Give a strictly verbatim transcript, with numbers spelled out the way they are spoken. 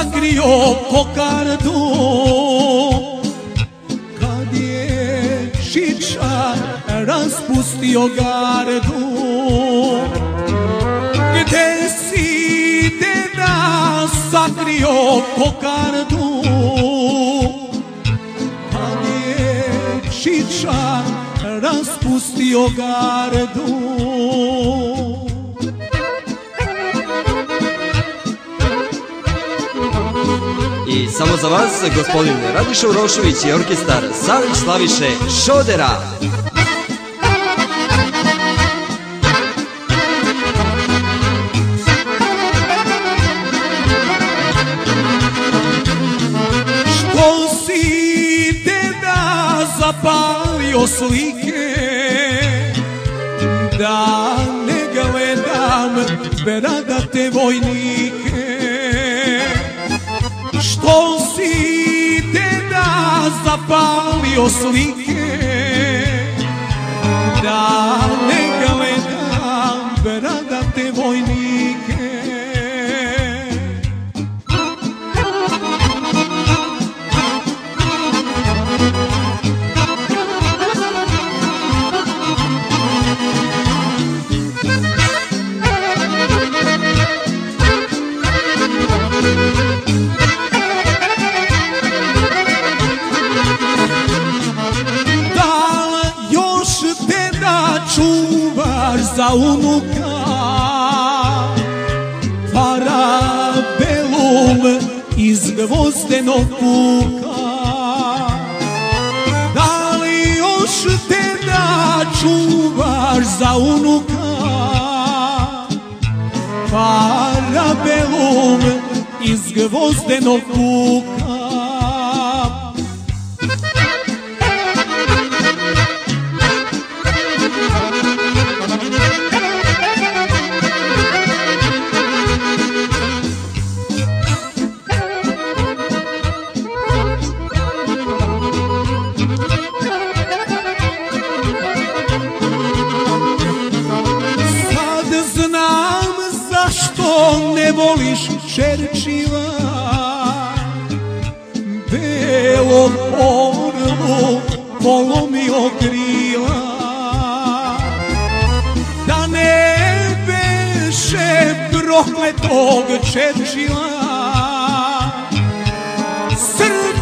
sakrio kokardu, kad je šičar raspustio gardu. Gde si deda sakrio kokardu, kad je šičar raspustio gardu. I samo za vas, gospodin Radiša Urošević i orkestar Savić Slaviše Šodera. Što si deda zapalio slike, da ne gledam bradate vojnike. Što si deda zapalio slike, da ne gledam bradate vojnike. Čuvaš za unuka parabelum iz gvozdenog puka. Da li još deda čuvaš za unuka parabelum iz gvozdenog puka? Zašto ne voliš Čerčila, belom orlu polomio krila? Da ne beše prokletog Čerčila, srce